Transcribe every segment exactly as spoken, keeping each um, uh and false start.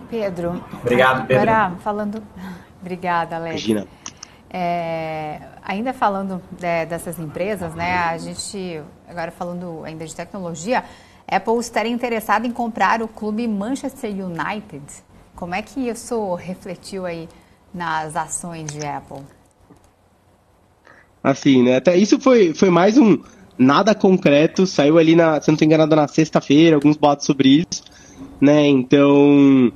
Pedro. Obrigado, Pedro. Agora, falando... Obrigada, Alex. Imagina. É, ainda falando é, dessas empresas, né? A gente, agora falando ainda de tecnologia, Apple estaria interessada em comprar o clube Manchester United. Como é que isso refletiu aí nas ações de Apple? Assim, né? Até isso foi, foi mais um nada concreto. Saiu ali, na, se eu não estou enganado, na sexta-feira, alguns boatos sobre isso, né? Então,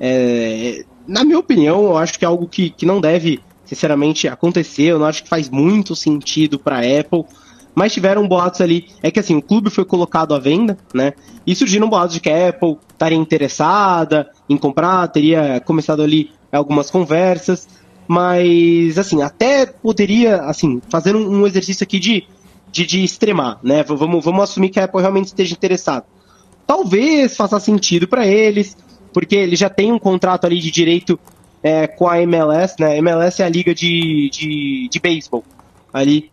é, na minha opinião, eu acho que é algo que, que não deve, sinceramente, acontecer. Eu não acho que faz muito sentido para a Apple. Mas tiveram boatos ali. É que assim, o clube foi colocado à venda, né? E surgiram boatos de que a Apple estaria interessada em comprar, teria começado ali algumas conversas. Mas, assim, até poderia, assim, fazer um, um exercício aqui de, de, de extremar, né? Vamos, vamos assumir que a Apple realmente esteja interessada. Talvez faça sentido para eles, porque eles já têm um contrato ali de direito é, com a M L S, né? A M L S é a liga de, de, de beisebol ali.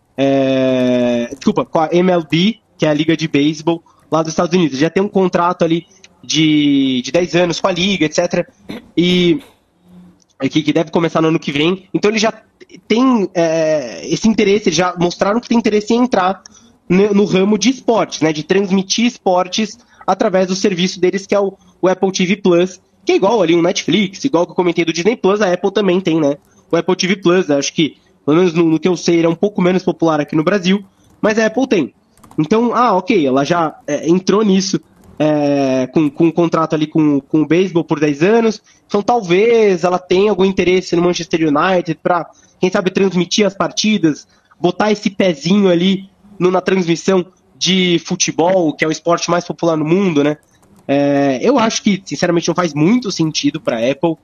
É, desculpa, com a M L B, que é a liga de beisebol lá dos Estados Unidos. Já tem um contrato ali de, de dez anos com a liga, etcétera. E que, que deve começar no ano que vem. Então eles já têm é, esse interesse, eles já mostraram que tem interesse em entrar no, no ramo de esportes, né, de transmitir esportes através do serviço deles, que é o, o Apple T V Plus, que é igual ali um Netflix, igual que eu comentei do Disney Plus, a Apple também tem, né, o Apple T V Plus. Acho que, pelo menos no, no que eu sei, ele é um pouco menos popular aqui no Brasil, mas a Apple tem. Então, ah, ok, ela já é, entrou nisso, É, com, com um contrato ali com, com o beisebol por dez anos, então talvez ela tenha algum interesse no Manchester United para, quem sabe, transmitir as partidas, botar esse pezinho ali no, na transmissão de futebol, que é o esporte mais popular no mundo, né? É, eu acho que, sinceramente, não faz muito sentido para a Apple,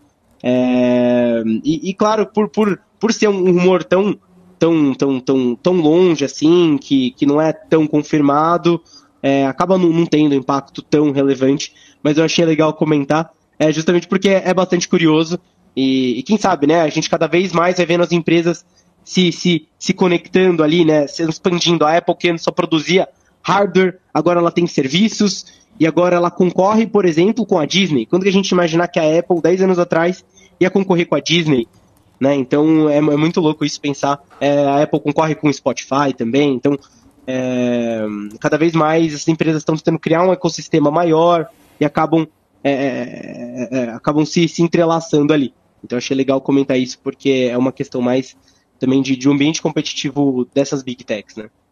é, e, e, claro, por, por, por ser um rumor tão, tão, tão, tão, tão longe assim, que, que não é tão confirmado, É, acaba não, não tendo impacto tão relevante, mas eu achei legal comentar, é, justamente porque é bastante curioso, e, e quem sabe, né, a gente cada vez mais vai vendo as empresas se, se, se conectando ali, né, se expandindo. A Apple, que só produzia hardware, agora ela tem serviços, e agora ela concorre, por exemplo, com a Disney. Quando que a gente imaginar que a Apple, dez anos atrás, ia concorrer com a Disney, né? Então é, é muito louco isso pensar. É, a Apple concorre com o Spotify também, então É, cada vez mais as empresas estão tentando criar um ecossistema maior e acabam, é, é, é, acabam se, se entrelaçando ali. Então eu achei legal comentar isso, porque é uma questão mais também de, de um ambiente competitivo dessas Big Techs, né?